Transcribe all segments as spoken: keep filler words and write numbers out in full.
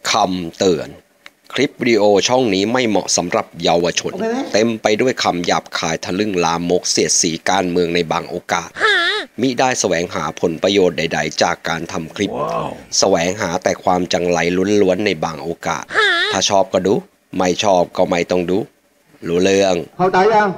คำเตือนคลิปวิดีโอช่องนี้ไม่เหมาะสำหรับเยาวชน okay. เต็มไปด้วยคำหยาบคายทะลึ่งลามกเสียดสีการเมืองในบางโอกาส มิได้แสวงหาผลประโยชน์ใดๆจากการทำคลิป wow. แสวงหาแต่ความจังไรล้วนๆในบางโอกาส ถ้าชอบก็ดูไม่ชอบก็ไม่ต้องดูรู้เรื่องเข้าใจยัง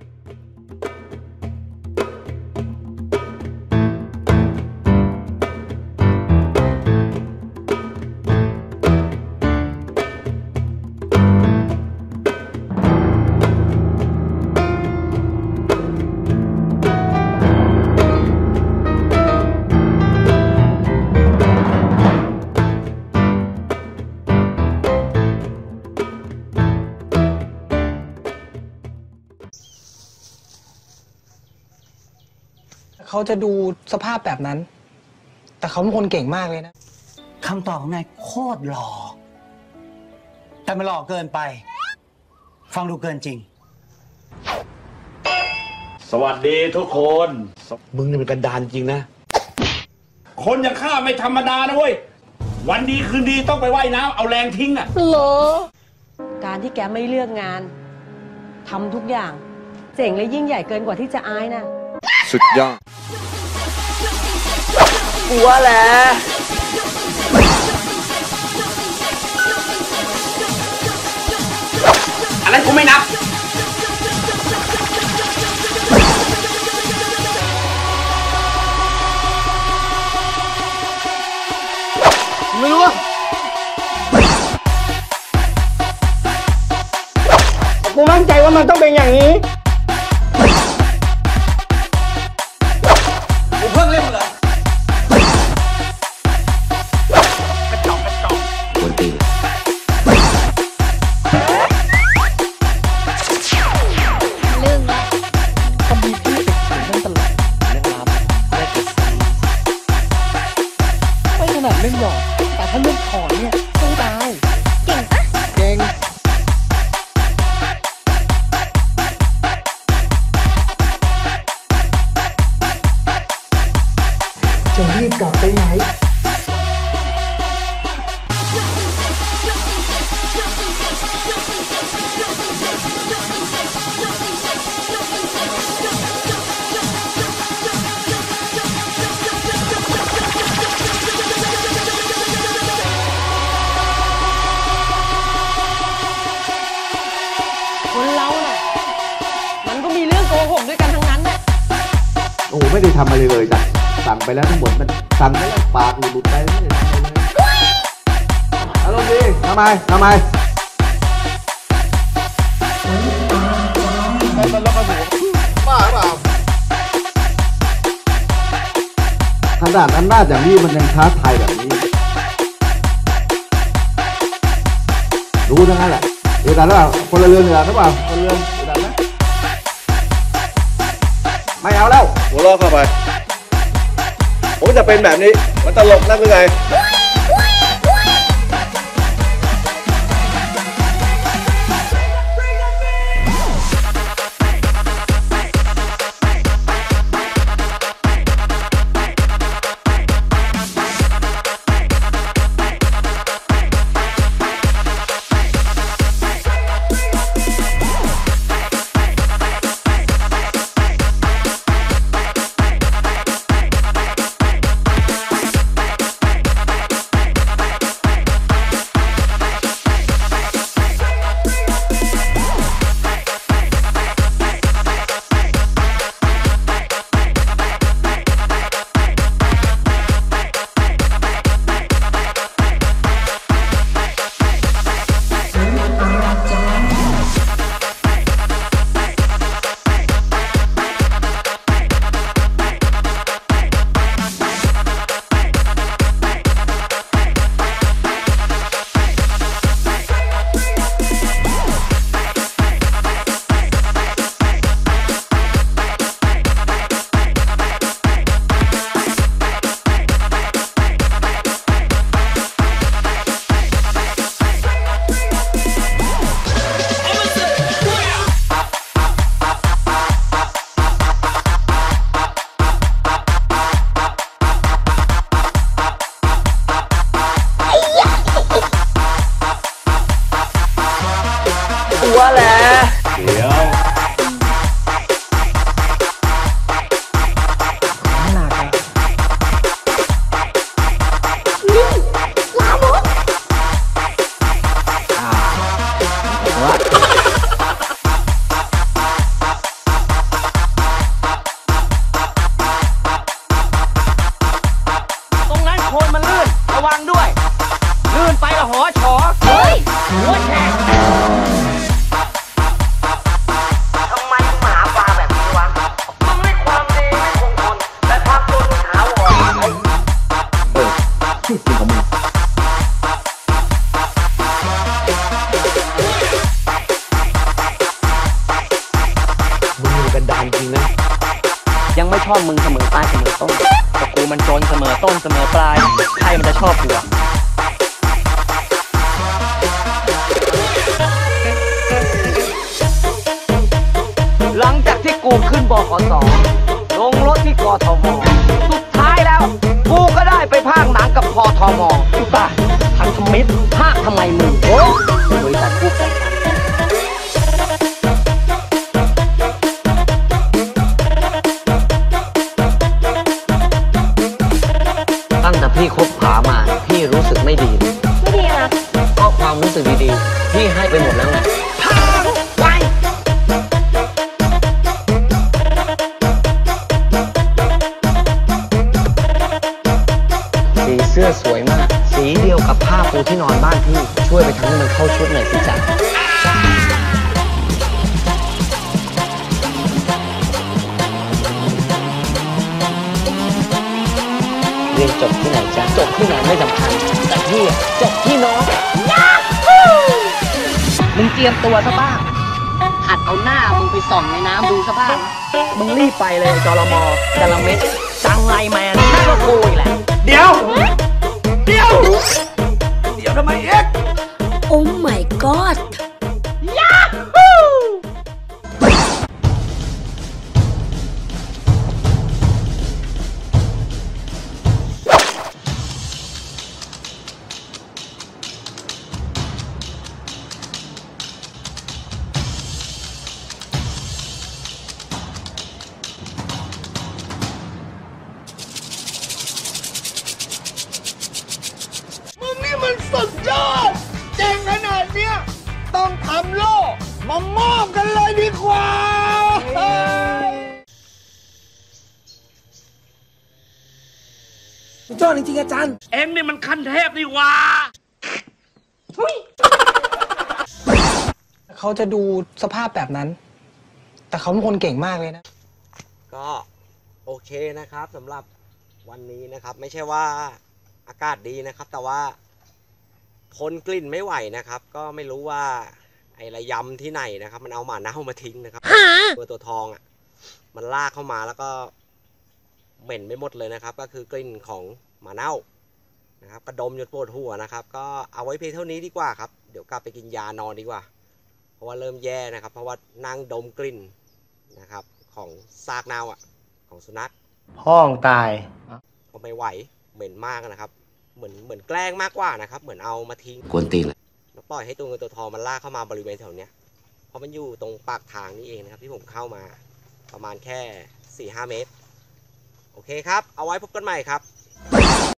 เขาจะดูสภาพแบบนั้นแต่เขาเป็นคนเก่งมากเลยนะคำตอบของนายโคตรหล่อแต่มันหล่อเกินไปฟังดูเกินจริงสวัสดีทุกคนมึงนี่เป็นกันดารจริงนะคนอย่างข้าไม่ธรรมดานะเว้ยวันดีคืนดีต้องไปว่ายน้ำเอาแรงทิ้งอ่ะเหรอการที่แกไม่เลือกงานทำทุกอย่างเจ๋งและยิ่งใหญ่เกินกว่าที่จะอายนะสุดยอดกลัวแหละอะไรกูไม่นับไม่รู้กูมั่นใจว่ามันต้องเป็นอย่างนี้กูเพิ่งเล่นเหรอเล่นหยอกแต่ถ้าเล่นถอนเนี่ยสู้ตายเก่งปะเก่งจะรีบกลับไปไหนคนเราน่ะมันก็มีเรื่องโกหกด้วยกันทั้งนั้นแหละโอ้ไม่ได้ทำอะไรเลยจ้ะสั่งไปแล้วทั้งหมดมันสั่งไปแล้วปากหลุดไปไม่ได้ทำอะไรเลยอารมณ์ดีทำไมทำไมไอ้มันล็อกกระหูบ้าเปล่าขนาดอำนาจอย่างนี้มันยังท้าทายแบบนี้รู้ทั้งนั้นแหละเดี๋ยวกันหรือเปล่าคนละเรือนเดี๋ยวหรือเปล่าคนละเรือนเดี๋ยวกันนะไม่เอาแล้วหัวล้อเข้าไปผมจะเป็นแบบนี้มันตลกนักหรือไงวแหละเดี๋ยวหนักอะตรงนั้นโคลนมันลื่น ระวังด้วย ลื่นไปละหอฉอเฮ้ยหัวแฉกทำไมมึงมาหาปลาแบบนี้วะมึงไม่ความดีไม่คงทนแต่ความจนมึงถาวรเออจริงของมึงมึงมีกันดานจริงนะยังไม่ชอบมึงเสมอปลายเสมอต้นแต่กูมันจนเสมอต้นเสมอปลายใครมันจะชอบกูวะหลังจากที่กูขึ้นบขสลงรถที่กทมสุดท้ายแล้วกูก็ได้ไปพากย์หนังกับพทมบ้าทางทมิตรพากย์ทำไมมึงโอ้บริษัทคู่แข่งกันตั้งแต่พี่คบผามาพี่รู้สึกไม่ดีไม่ดีอะก็ความรู้สึกดีๆพี่ให้ไปหมดแล้วไงไปสีเสื้อสวยมากสีเดียวกับผ้าปูที่นอนบ้านพี่ช่วยไปทำให้มันเข้าชุดหน่อยสิจ๊ะเรียนจบที่ไหนจ๊ะจบที่ไหนไม่สำคัญแต่พี่จบที่น้องมึงเตรียมตัวซะบ้างหัดเอาหน้ามึงไปส่องในน้ำดูซะบ้างมึงรีบไปเลยจรมจรเม็ดจังไรแมนนั่นก็กูอีกแหละเดี๋ยวเดี๋ยวเดี๋ยวทำไมเอ็กโอ้ my god ยาฮูมึงนี่มันสุดยอดเจ๋งขนาดเนี้ยต้องทำโล่มามอบกันเลยดีกว่าสุดยอดจริงๆอาจารย์เอ็งนี่มันขั้นเทพดีกว่าเขาจะดูสภาพแบบนั้น แต่เขาเป็นคนเก่งมากเลยนะก็โอเคนะครับสำหรับวันนี้นะครับไม่ใช่ว่าอากาศดีนะครับ แต่ว่าทนกลิ่นไม่ไหวนะครับ ก็ไม่รู้ว่าไอ้ระยำที่ไหนนะครับ มันเอาหมาเน่ามาทิ้งนะครับตัวตัวทองอ่ะมันลากเข้ามาแล้วก็เหม็นไปหมดเลยนะครับ ก็คือกลิ่นของหมาเน่านะครับกระดมจนปวดหัวนะครับ ก็เอาไว้เพียงเท่านี้ดีกว่าครับเดี๋ยวกลับไปกินยานอนดีกว่าเพราะว่าเริ่มแย่นะครับ เพราะว่านั่งดมกลิ่นนะครับของซากเน่าอ่ะของสุนัขห้องตายก็ไม่ไหวเหม็นมากนะครับเหมือนเหมือนแกล้งมากกว่านะครับเหมือนเอามาทิ้งกวนตีนเลยแล้วปล่อยให้ตัวเงินตัวทองมันลากเข้ามาบริเวณแถวเนี้ยเพราะมันอยู่ตรงปากทางนี่เองนะครับที่ผมเข้ามาประมาณแค่ สี่ห้า เมตรโอเคครับเอาไว้พบกันใหม่ครับ